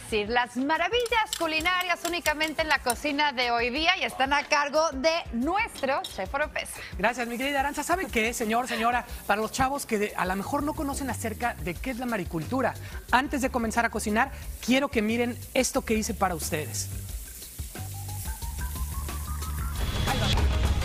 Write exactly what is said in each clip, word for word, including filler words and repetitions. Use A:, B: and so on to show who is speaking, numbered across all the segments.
A: decir, las maravillas culinarias únicamente en la cocina de hoy día y están a cargo de nuestro chef Oropesa.
B: Gracias, mi querida Aranza. ¿Saben qué, señor, señora? Para los chavos que de, a lo mejor no conocen acerca de qué es la maricultura, antes de comenzar a cocinar, quiero que miren esto que hice para ustedes. Ahí va.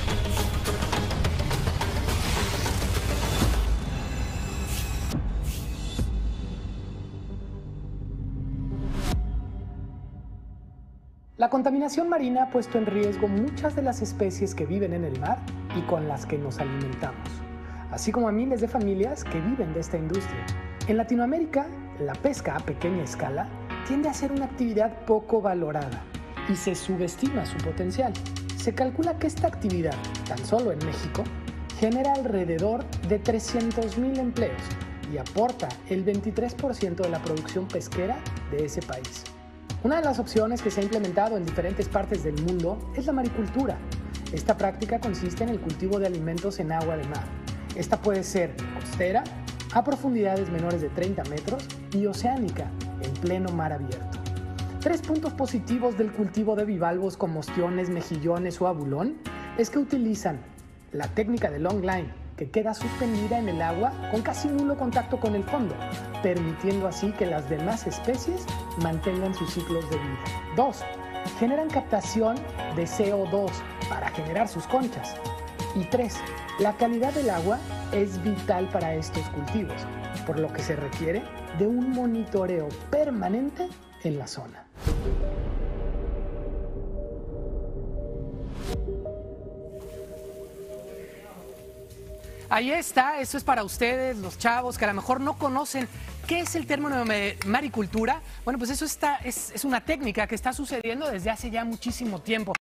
B: La contaminación marina ha puesto en riesgo muchas de las especies que viven en el mar y con las que nos alimentamos, así como a miles de familias que viven de esta industria. En Latinoamérica, la pesca a pequeña escala tiende a ser una actividad poco valorada y se subestima su potencial. Se calcula que esta actividad, tan solo en México, genera alrededor de trescientos mil empleos y aporta el veintitrés por ciento de la producción pesquera de ese país. Una de las opciones que se ha implementado en diferentes partes del mundo es la maricultura. Esta práctica consiste en el cultivo de alimentos en agua de mar. Esta puede ser costera, a profundidades menores de treinta metros, y oceánica, en pleno mar abierto. Tres puntos positivos del cultivo de bivalvos como ostiones, mejillones o abulón es que utilizan la técnica de long line, que queda suspendida en el agua con casi nulo contacto con el fondo, permitiendo así que las demás especies mantengan sus ciclos de vida. Dos, generan captación de C O dos para generar sus conchas. Y tres, la calidad del agua es vital para estos cultivos, por lo que se requiere de un monitoreo permanente en la zona. Ahí está, eso es para ustedes, los chavos que a lo mejor no conocen qué es el término de maricultura. Bueno, pues eso está, es, es una técnica que está sucediendo desde hace ya muchísimo tiempo.